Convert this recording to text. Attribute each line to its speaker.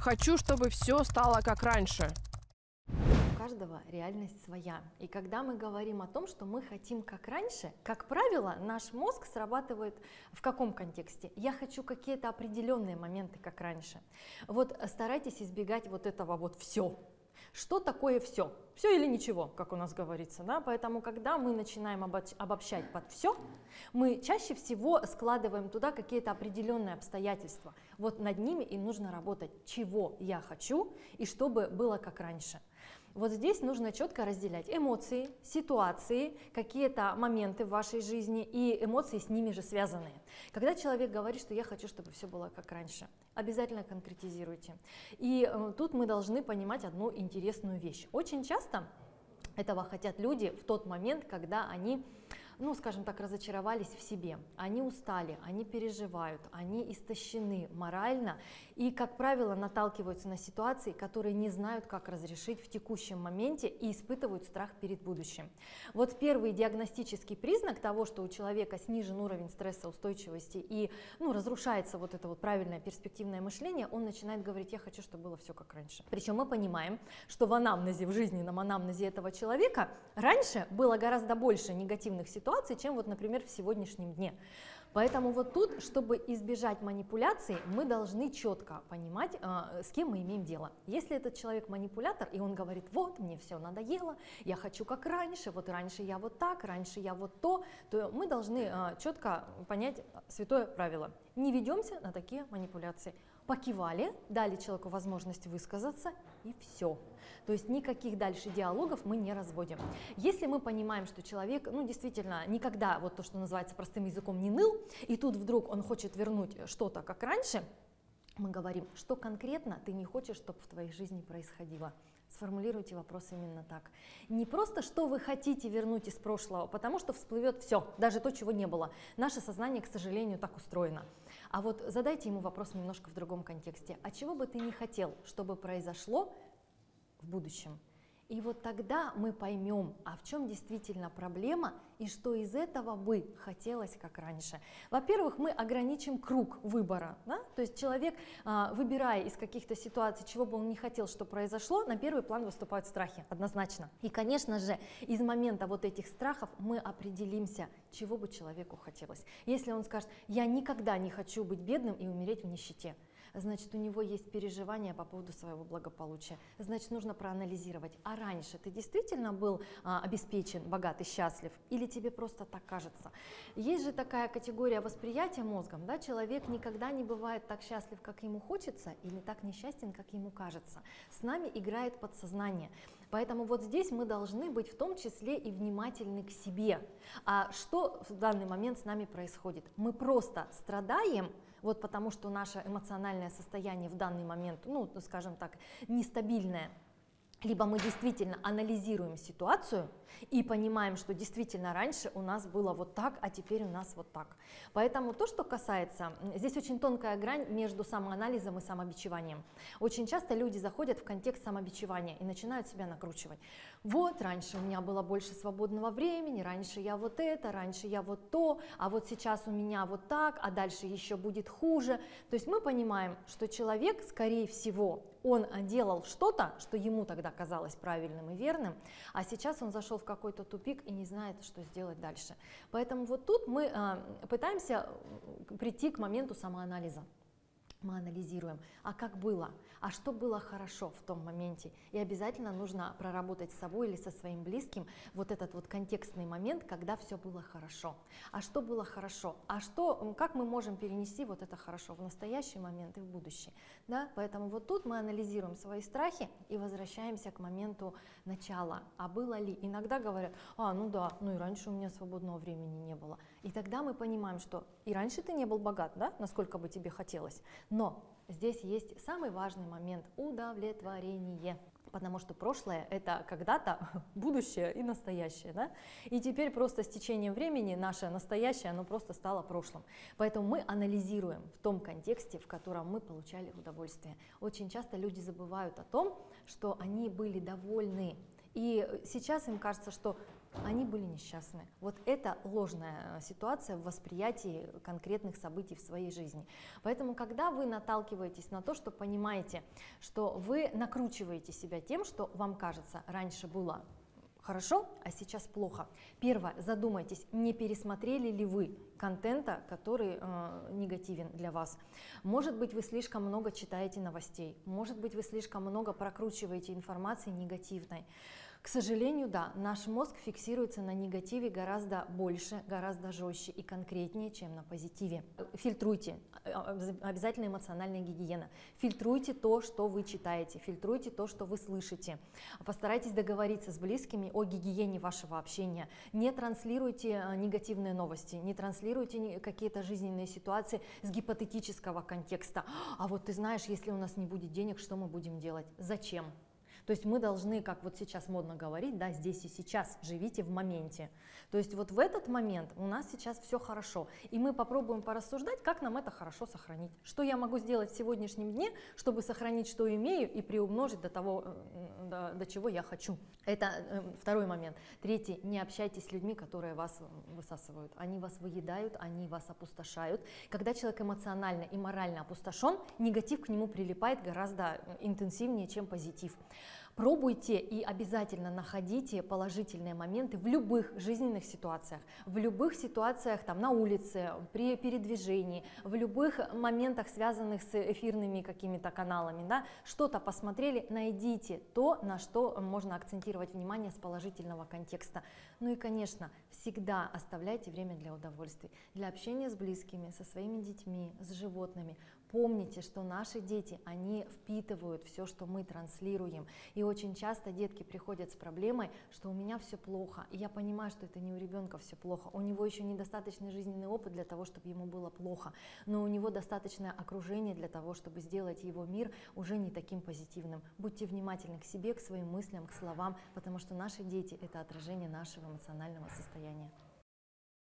Speaker 1: Хочу, чтобы все стало как раньше.
Speaker 2: У каждого реальность своя. И когда мы говорим о том, что мы хотим как раньше, как правило, наш мозг срабатывает в каком контексте? Я хочу какие-то определенные моменты как раньше. Вот старайтесь избегать вот этого вот все. Что такое все? Все или ничего, как у нас говорится, да? Поэтому, когда мы начинаем обобщать под все, мы чаще всего складываем туда какие-то определенные обстоятельства. Вот над ними и нужно работать, чего я хочу и чтобы было как раньше. Вот здесь нужно четко разделять эмоции, ситуации, какие-то моменты в вашей жизни и эмоции с ними же связанные. Когда человек говорит, что я хочу, чтобы все было как раньше, обязательно конкретизируйте. И тут мы должны понимать одну интересную вещь. Очень часто этого хотят люди в тот момент, когда они, скажем так, разочаровались в себе, они устали, они переживают, они истощены морально и, как правило, наталкиваются на ситуации, которые не знают, как разрешить в текущем моменте и испытывают страх перед будущим. Вот первый диагностический признак того, что у человека снижен уровень стрессоустойчивости и разрушается вот это вот правильное перспективное мышление, он начинает говорить: я хочу, чтобы было все как раньше. Причем мы понимаем, что в анамнезе, в жизненном анамнезе этого человека раньше было гораздо больше негативных ситуаций, чем вот, например, в сегодняшнем дне. Поэтому вот тут, чтобы избежать манипуляций, мы должны четко понимать, с кем мы имеем дело. Если этот человек манипулятор, и он говорит: вот, мне все надоело, я хочу как раньше, вот раньше я вот так, раньше я вот то мы должны четко понять святое правило: не ведемся на такие манипуляции. Покивали, дали человеку возможность высказаться, и все. То есть никаких дальше диалогов мы не разводим. Если мы понимаем, что человек, действительно, никогда, вот то, что называется простым языком, не ныл, и тут вдруг он хочет вернуть что-то как раньше, мы говорим: что конкретно ты не хочешь, чтобы в твоей жизни происходило. Сформулируйте вопрос именно так. Не просто, что вы хотите вернуть из прошлого, потому что всплывет все, даже то, чего не было. Наше сознание, к сожалению, так устроено. А вот задайте ему вопрос немножко в другом контексте. А чего бы ты не хотел, чтобы произошло в будущем? И вот тогда мы поймем, а в чем действительно проблема и что из этого бы хотелось как раньше. Во-первых, мы ограничим круг выбора, да? То есть человек, выбирая из каких-то ситуаций, чего бы он не хотел, что произошло, на первый план выступают страхи, однозначно. И, конечно же, из момента вот этих страхов мы определимся, чего бы человеку хотелось. Если он скажет: я никогда не хочу быть бедным и умереть в нищете, значит, у него есть переживания по поводу своего благополучия. Значит, нужно проанализировать, а раньше ты действительно был обеспечен, богат и счастлив, или тебе просто так кажется? Есть же такая категория восприятия мозгом, да? Человек никогда не бывает так счастлив, как ему хочется, или так несчастен, как ему кажется. С нами играет подсознание. Поэтому вот здесь мы должны быть в том числе и внимательны к себе. А что в данный момент с нами происходит? Мы просто страдаем, вот потому что наше эмоциональное состояние в данный момент, скажем так, нестабильное. Либо мы действительно анализируем ситуацию и понимаем, что действительно раньше у нас было вот так, а теперь у нас вот так. Поэтому то, что касается, здесь очень тонкая грань между самоанализом и самобичеванием. Очень часто люди заходят в контекст самобичевания и начинают себя накручивать. Вот, раньше у меня было больше свободного времени, раньше я вот это, раньше я вот то, а вот сейчас у меня вот так, а дальше еще будет хуже. То есть мы понимаем, что человек, скорее всего, он делал что-то, что ему тогда казалось правильным и верным, а сейчас он зашел в какой-то тупик и не знает, что сделать дальше. Поэтому вот тут мы пытаемся прийти к моменту самоанализа. Мы анализируем, а как было, а что было хорошо в том моменте. И обязательно нужно проработать с собой или со своим близким вот этот вот контекстный момент, когда все было хорошо. А что было хорошо? Как мы можем перенести вот это хорошо в настоящий момент и в будущее? Да? Поэтому вот тут мы анализируем свои страхи и возвращаемся к моменту начала. А было ли? Иногда говорят: и раньше у меня свободного времени не было. И тогда мы понимаем, что и раньше ты не был богат, да, насколько бы тебе хотелось. Но здесь есть самый важный момент – удовлетворение. Потому что прошлое – это когда-то будущее и настоящее. Да? И теперь просто с течением времени наше настоящее, оно просто стало прошлым. Поэтому мы анализируем в том контексте, в котором мы получали удовольствие. Очень часто люди забывают о том, что они были довольны. И сейчас им кажется, что они были несчастны. Вот это ложная ситуация в восприятии конкретных событий в своей жизни. Поэтому, когда вы наталкиваетесь на то, что понимаете, что вы накручиваете себя тем, что вам кажется, раньше было хорошо, а сейчас плохо. Первое, задумайтесь, не пересмотрели ли вы контента, который негативен для вас. Может быть, вы слишком много читаете новостей, может быть, вы слишком много прокручиваете информации негативной. К сожалению, да, наш мозг фиксируется на негативе гораздо больше, гораздо жестче и конкретнее, чем на позитиве. Фильтруйте, обязательно эмоциональная гигиена. Фильтруйте то, что вы читаете, фильтруйте то, что вы слышите. Постарайтесь договориться с близкими о гигиене вашего общения. Не транслируйте негативные новости, не транслируйте какие-то жизненные ситуации с гипотетического контекста. А вот ты знаешь, если у нас не будет денег, что мы будем делать? Зачем? То есть мы должны, как вот сейчас модно говорить, да, здесь и сейчас, живите в моменте. То есть вот в этот момент у нас сейчас все хорошо, и мы попробуем порассуждать, как нам это хорошо сохранить. Что я могу сделать в сегодняшнем дне, чтобы сохранить, что имею, и приумножить до того, до чего я хочу. Это второй момент. Третий, не общайтесь с людьми, которые вас высасывают. Они вас выедают, они вас опустошают. Когда человек эмоционально и морально опустошен, негатив к нему прилипает гораздо интенсивнее, чем позитив. Пробуйте и обязательно находите положительные моменты в любых жизненных ситуациях, там, на улице, при передвижении, в любых моментах, связанных с эфирными какими-то каналами, да, что-то посмотрели, найдите то, на что можно акцентировать внимание с положительного контекста. Ну и, конечно, всегда оставляйте время для удовольствий, для общения с близкими, со своими детьми, с животными. Помните, что наши дети, они впитывают все, что мы транслируем. И очень часто детки приходят с проблемой, что у меня все плохо. И я понимаю, что это не у ребенка все плохо. У него еще недостаточный жизненный опыт для того, чтобы ему было плохо. Но у него достаточное окружение для того, чтобы сделать его мир уже не таким позитивным. Будьте внимательны к себе, к своим мыслям, к словам, потому что наши дети – это отражение нашего эмоционального состояния.